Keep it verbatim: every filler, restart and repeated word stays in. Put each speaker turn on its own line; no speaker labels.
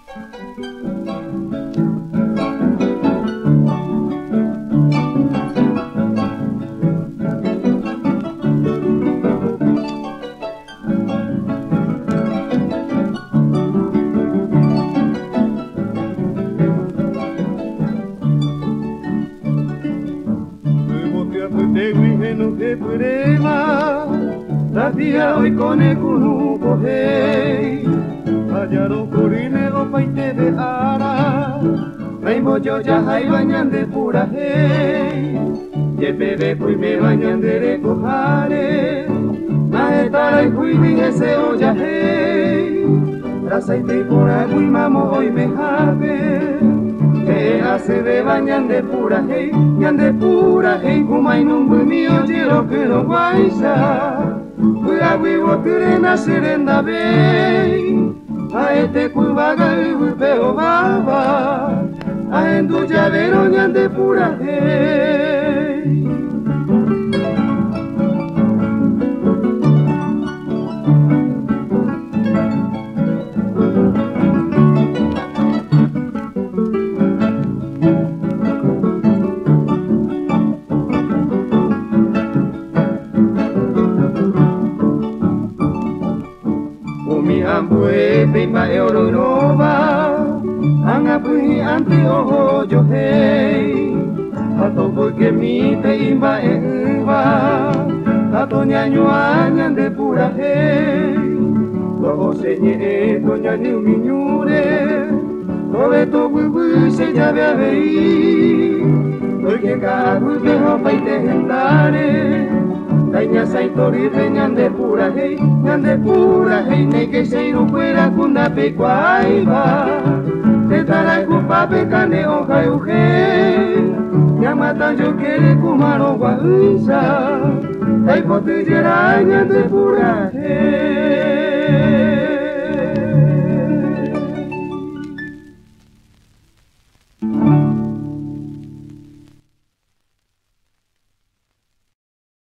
Tatia hoy kone kunu kohei Hajaro kurine o paite de ara Raimo yo ya hai bañan de pura hei Yepebe kui me bañan de recojare Maetara y kui mi ese o ya hei Rasaite por agui mamo hoy me jave Que hace de bañan de pura hei Yan de pura hei kumai numbu mío jiro que no guaisa Kuyawi wakure serenda bei Aete kubaga ubeo baba Aendu llavero ñande pura hey Ambue bimba euro nova Anga pui anti oho yo hei Hato porque mi te imba e uva Hato ñaño añan de pura hei Logo señe e toña ni miñure Tove to bubu se llave a vei Porque cada bubu ho paite gendare Daña saitori peñan de pura hei, ñan de pura hei, ne que se iru fuera kunda pe kuaiba. Te tara kupa pe kane oja euge, ñamata yo quiere kumaro guaisa, tai pote yera ñan de pura hei.